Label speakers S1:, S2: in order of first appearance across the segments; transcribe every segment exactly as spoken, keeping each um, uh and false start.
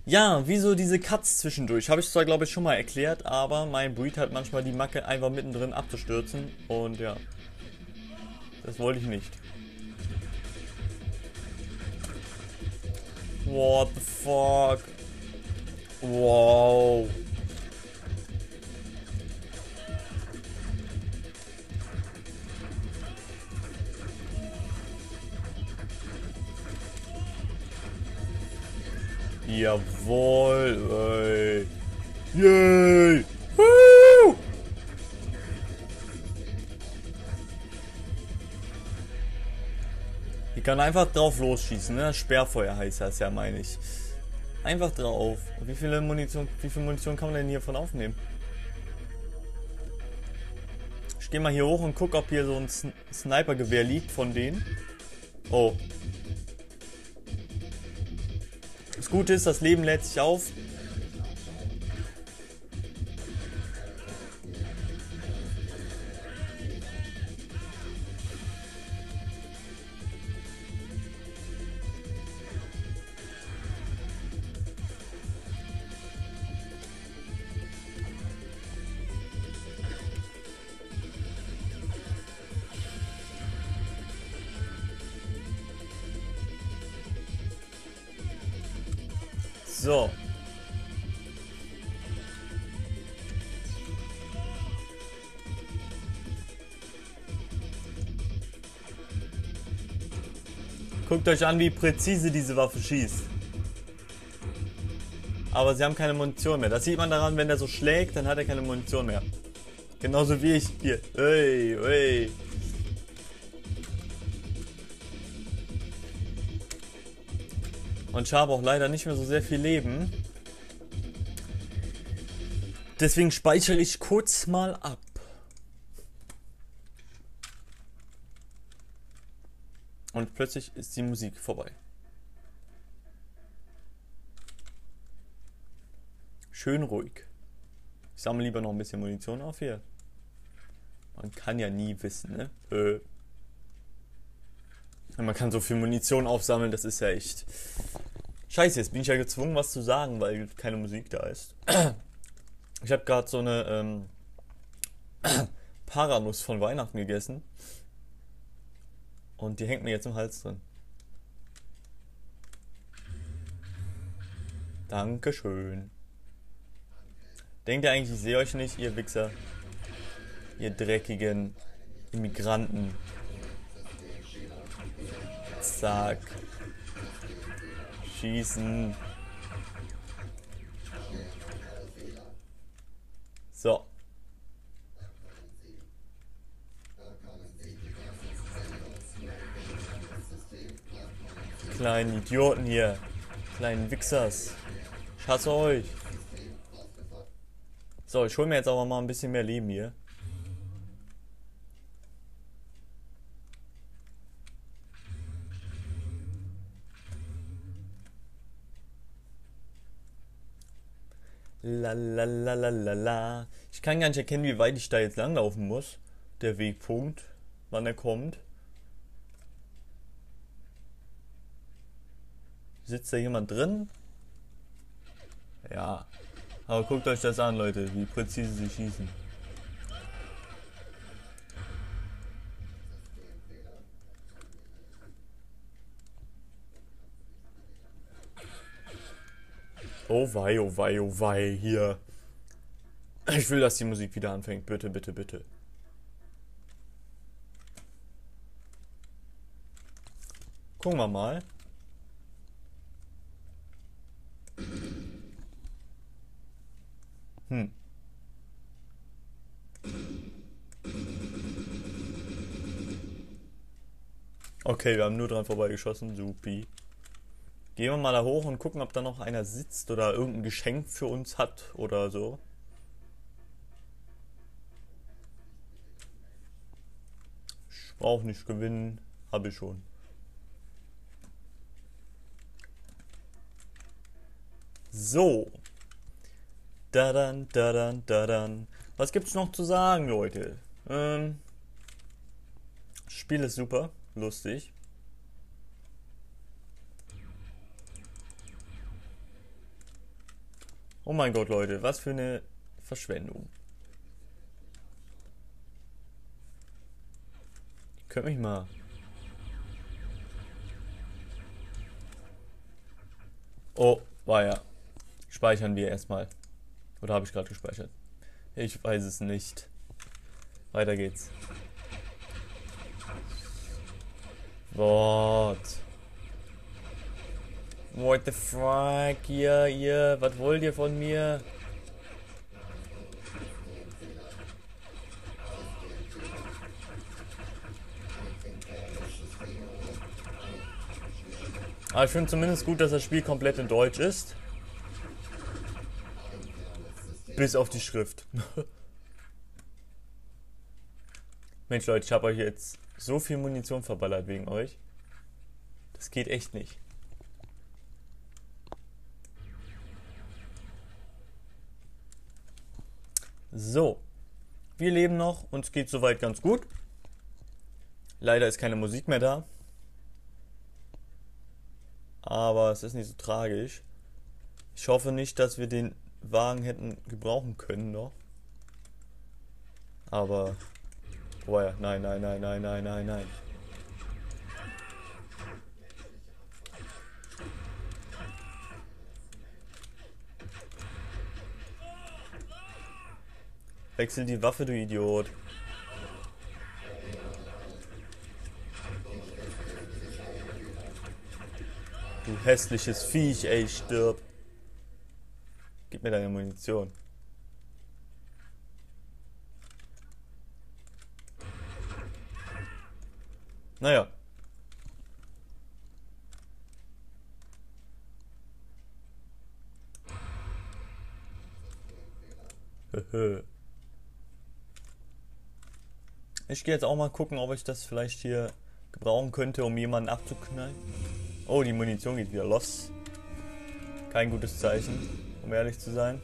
S1: Ja, wieso diese Cuts zwischendurch? Habe ich zwar, glaube ich, schon mal erklärt, aber mein Breed hat manchmal die Macke, einfach mittendrin abzustürzen. Und ja, das wollte ich nicht. What the fuck? Wow. Jawohl, ey. Yay! Woo! Ich kann einfach drauf losschießen, ne? Sperrfeuer heißt das ja, meine ich. Einfach drauf. Wie viele Munition, wie viel Munition kann man denn hiervon aufnehmen? Ich gehe mal hier hoch und guck, ob hier so ein Snipergewehr liegt von denen. Oh. Das Gute ist, das Leben lädt sich auf. So. Guckt euch an, wie präzise diese Waffe schießt. Aber sie haben keine Munition mehr. Das sieht man daran, wenn der so schlägt, dann hat er keine Munition mehr. Genauso wie ich hier. Hey, hey. Und ich habe auch leider nicht mehr so sehr viel Leben. Deswegen speichere ich kurz mal ab. Und plötzlich ist die Musik vorbei. Schön ruhig. Ich sammle lieber noch ein bisschen Munition auf hier. Man kann ja nie wissen, ne? Äh. Man kann so viel Munition aufsammeln, das ist ja echt... Scheiße, jetzt bin ich ja gezwungen, was zu sagen, weil keine Musik da ist. Ich habe gerade so eine ähm, Paranuss von Weihnachten gegessen. Und die hängt mir jetzt im Hals drin. Dankeschön. Denkt ihr eigentlich, ich sehe euch nicht, ihr Wichser? Ihr dreckigen Immigranten. Zack. Schießen. So. Kleinen Idioten hier. Kleinen Wichsers. Ich hasse euch. So, ich hole mir jetzt aber mal ein bisschen mehr Leben hier. La la la la la la. Ich kann gar nicht erkennen, wie weit ich da jetzt langlaufen muss. Der Wegpunkt, wann er kommt. Sitzt da jemand drin? Ja. Aber guckt euch das an, Leute, wie präzise sie schießen. Oh wei, oh wei, oh wei, hier. Ich will, dass die Musik wieder anfängt. Bitte, bitte, bitte. Gucken wir mal. Hm. Okay, wir haben nur dran vorbeigeschossen. Supi. Gehen wir mal da hoch und gucken, ob da noch einer sitzt oder irgendein Geschenk für uns hat oder so. Ich brauche nicht gewinnen. Habe ich schon. So. Dadan, dadan, dadan. Was gibt's noch zu sagen, Leute? Ähm, das Spiel ist super, lustig. Oh mein Gott, Leute, was für eine Verschwendung. Könnt mich mal. Oh, war ja. Speichern wir erstmal. Oder habe ich gerade gespeichert? Ich weiß es nicht. Weiter geht's. What? What the fuck? Ihr, ihr, was wollt ihr von mir? Aber ich finde zumindest gut, dass das Spiel komplett in Deutsch ist. Bis auf die Schrift. Mensch Leute, ich habe euch jetzt so viel Munition verballert wegen euch. Das geht echt nicht. So. Wir leben noch, uns geht soweit ganz gut. Leider ist keine Musik mehr da. Aber es ist nicht so tragisch. Ich hoffe nicht, dass wir den Wagen hätten gebrauchen können noch. Aber... Oh ja, nein, nein, nein, nein, nein, nein, nein. Wechsel die Waffe, du Idiot. Du hässliches Viech, ey, stirb. Gib mir deine Munition. Naja. Ich gehe jetzt auch mal gucken, ob ich das vielleicht hier gebrauchen könnte, um jemanden abzuknallen. Oh, die Munition geht wieder los. Kein gutes Zeichen, um ehrlich zu sein.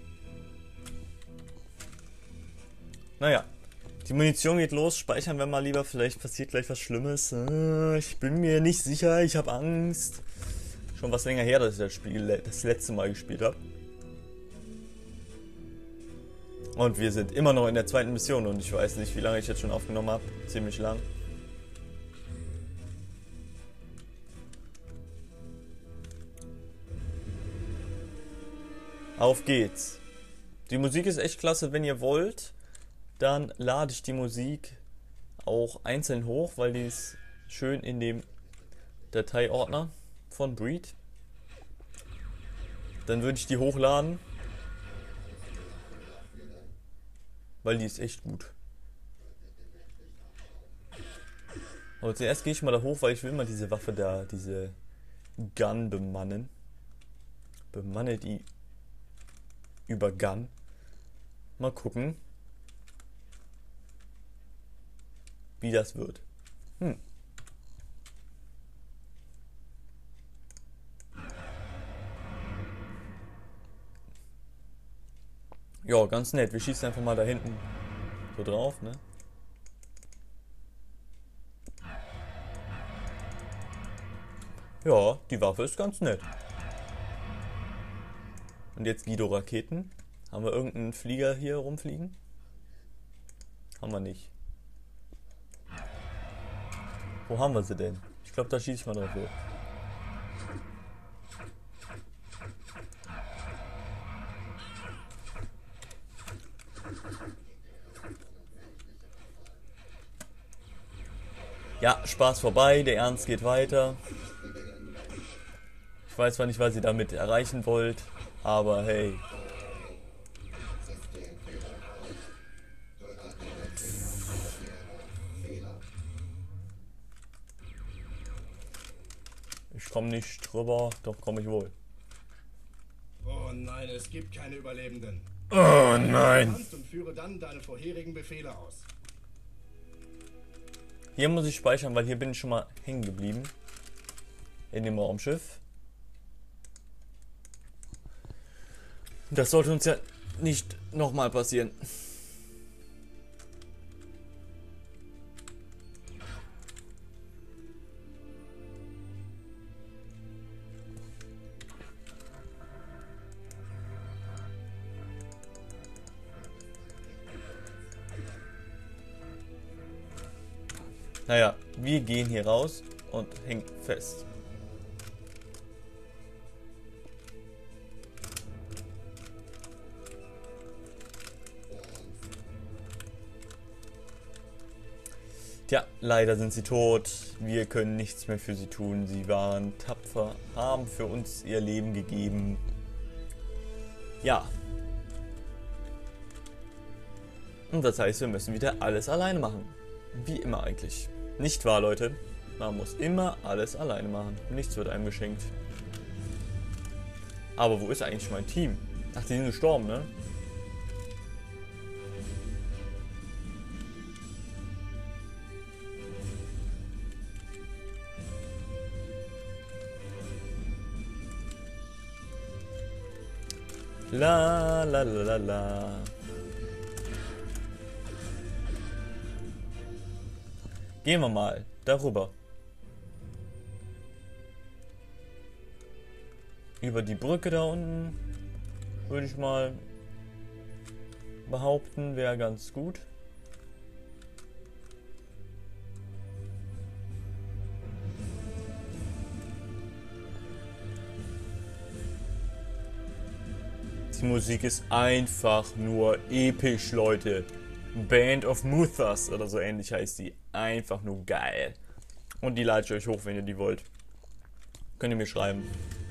S1: Naja, die Munition geht los. Speichern wir mal lieber, vielleicht passiert gleich was Schlimmes. Ich bin mir nicht sicher, ich habe Angst. Schon was länger her, dass ich das Spiel das letzte Mal gespielt habe. Und wir sind immer noch in der zweiten Mission und ich weiß nicht, wie lange ich jetzt schon aufgenommen habe. Ziemlich lang. Auf geht's. Die Musik ist echt klasse, wenn ihr wollt. Dann lade ich die Musik auch einzeln hoch, weil die ist schön in dem Dateiordner von Breed. Dann würde ich die hochladen. Weil die ist echt gut. Aber zuerst gehe ich mal da hoch, weil ich will mal diese Waffe da, diese Gun bemannen. Bemanne die über Gun. Mal gucken, wie das wird. Hm. Ja, ganz nett. Wir schießen einfach mal da hinten so drauf, ne? Ja, die Waffe ist ganz nett. Und jetzt Guido-Raketen. Haben wir irgendeinen Flieger hier rumfliegen? Haben wir nicht. Wo haben wir sie denn? Ich glaube, da schieße ich mal drauf hoch. Ja, Spaß vorbei, der Ernst geht weiter. Ich weiß zwar nicht, was ihr damit erreichen wollt, aber hey. Ich komme nicht drüber, doch komme ich wohl.
S2: Oh nein, es gibt keine Überlebenden.
S1: Oh nein.
S2: Und führe dann deine vorherigen Befehle aus.
S1: Hier muss ich speichern, weil hier bin ich schon mal hängen geblieben. In dem Raumschiff. Das sollte uns ja nicht nochmal passieren. Naja, wir gehen hier raus und hängen fest. Tja, leider sind sie tot. Wir können nichts mehr für sie tun. Sie waren tapfer, haben für uns ihr Leben gegeben. Ja. Und das heißt, wir müssen wieder alles alleine machen. Wie immer eigentlich. Nicht wahr, Leute? Man muss immer alles alleine machen. Nichts wird einem geschenkt. Aber wo ist eigentlich mein Team? Ach, die sind gestorben, ne? La la la la la. Gehen wir mal darüber. Über die Brücke da unten, würde ich mal behaupten, wäre ganz gut. Die Musik ist einfach nur episch, Leute. Band of Muthas oder so ähnlich heißt die. Einfach nur geil. Und die lade ich euch hoch, wenn ihr die wollt. Könnt ihr mir schreiben.